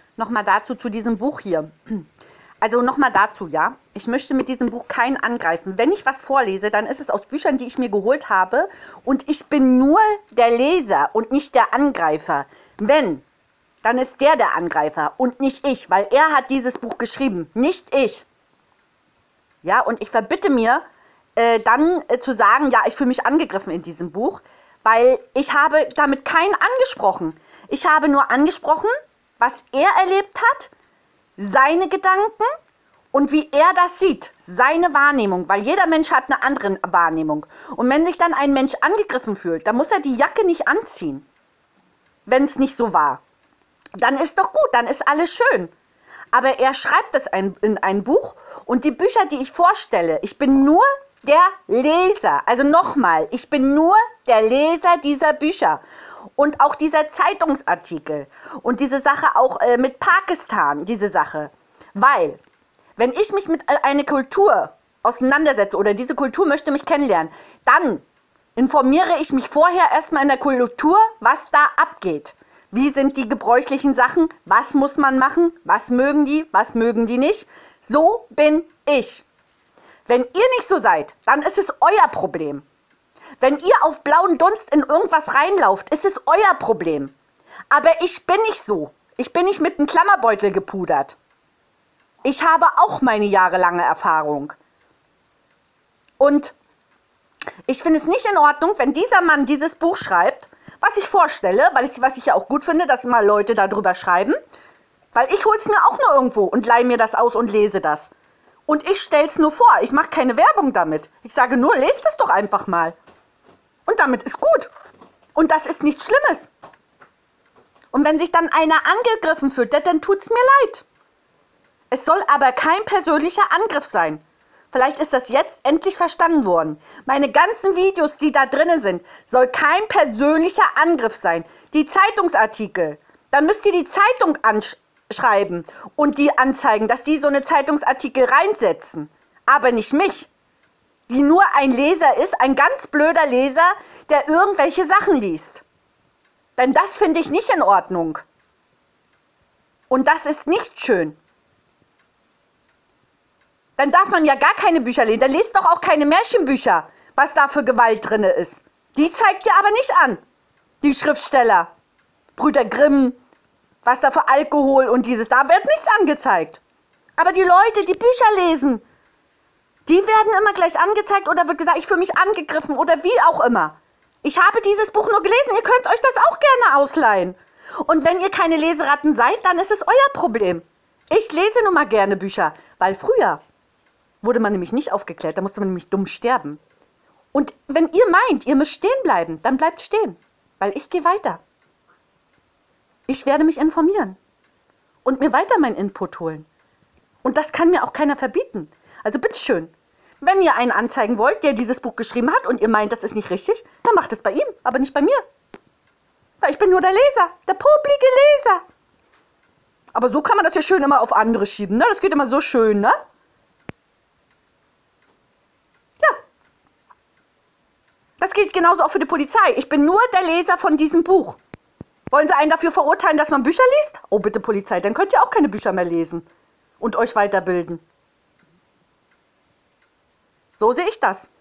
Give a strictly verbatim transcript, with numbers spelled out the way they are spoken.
Nochmal dazu, zu diesem Buch hier. Also nochmal dazu, ja. Ich möchte mit diesem Buch keinen angreifen. Wenn ich was vorlese, dann ist es aus Büchern, die ich mir geholt habe. Und ich bin nur der Leser und nicht der Angreifer. Wenn, dann ist der der Angreifer und nicht ich, weil er hat dieses Buch geschrieben, nicht ich. Ja, und ich verbitte mir, äh, dann äh, zu sagen, ja, ich fühle mich angegriffen in diesem Buch, weil ich habe damit keinen angesprochen. Ich habe nur angesprochen, was er erlebt hat, seine Gedanken und wie er das sieht, seine Wahrnehmung, weil jeder Mensch hat eine andere Wahrnehmung. Und wenn sich dann ein Mensch angegriffen fühlt, dann muss er die Jacke nicht anziehen, wenn es nicht so war. Dann ist doch gut, dann ist alles schön. Aber er schreibt es ein, in ein Buch und die Bücher, die ich vorstelle, ich bin nur der Leser. Also nochmal, ich bin nur der Leser dieser Bücher. Und auch dieser Zeitungsartikel und diese Sache auch äh, mit Pakistan, diese Sache. Weil, wenn ich mich mit einer Kultur auseinandersetze oder diese Kultur möchte mich kennenlernen, dann informiere ich mich vorher erstmal in der Kultur, was da abgeht. Wie sind die gebräuchlichen Sachen? Was muss man machen? Was mögen die? Was mögen die nicht? So bin ich. Wenn ihr nicht so seid, dann ist es euer Problem. Wenn ihr auf blauen Dunst in irgendwas reinlauft, ist es euer Problem. Aber ich bin nicht so. Ich bin nicht mit einem Klammerbeutel gepudert. Ich habe auch meine jahrelange Erfahrung. Und ich finde es nicht in Ordnung, wenn dieser Mann dieses Buch schreibt, was ich vorstelle, weil ich, was ich ja auch gut finde, dass mal Leute darüber schreiben, weil ich hole es mir auch nur irgendwo und leihe mir das aus und lese das. Und ich stelle es nur vor. Ich mache keine Werbung damit. Ich sage nur, lest es doch einfach mal. Und damit ist gut. Und das ist nichts Schlimmes. Und wenn sich dann einer angegriffen fühlt, dann tut es mir leid. Es soll aber kein persönlicher Angriff sein. Vielleicht ist das jetzt endlich verstanden worden. Meine ganzen Videos, die da drinnen sind, soll kein persönlicher Angriff sein. Die Zeitungsartikel, dann müsst ihr die Zeitung anschreiben und die anzeigen, dass die so eine Zeitungsartikel reinsetzen. Aber nicht mich, die nur ein Leser ist, ein ganz blöder Leser, der irgendwelche Sachen liest. Denn das finde ich nicht in Ordnung. Und das ist nicht schön. Dann darf man ja gar keine Bücher lesen. Dann lest doch auch keine Märchenbücher, was da für Gewalt drin ist. Die zeigt ihr aber nicht an, die Schriftsteller. Brüder Grimm, was da für Alkohol und dieses, da wird nichts angezeigt. Aber die Leute, die Bücher lesen, die werden immer gleich angezeigt oder wird gesagt, ich fühle mich angegriffen oder wie auch immer. Ich habe dieses Buch nur gelesen, ihr könnt euch das auch gerne ausleihen. Und wenn ihr keine Leseratten seid, dann ist es euer Problem. Ich lese nun mal gerne Bücher, weil früher wurde man nämlich nicht aufgeklärt, da musste man nämlich dumm sterben. Und wenn ihr meint, ihr müsst stehen bleiben, dann bleibt stehen, weil ich gehe weiter. Ich werde mich informieren und mir weiter meinen Input holen. Und das kann mir auch keiner verbieten. Also bitteschön, wenn ihr einen anzeigen wollt, der dieses Buch geschrieben hat und ihr meint, das ist nicht richtig, dann macht es bei ihm, aber nicht bei mir. Weil ich bin nur der Leser, der publike Leser. Aber so kann man das ja schön immer auf andere schieben, ne? Das geht immer so schön, ne? Das gilt genauso auch für die Polizei. Ich bin nur der Leser von diesem Buch. Wollen Sie einen dafür verurteilen, dass man Bücher liest? Oh, bitte Polizei, dann könnt ihr auch keine Bücher mehr lesen und euch weiterbilden. So sehe ich das.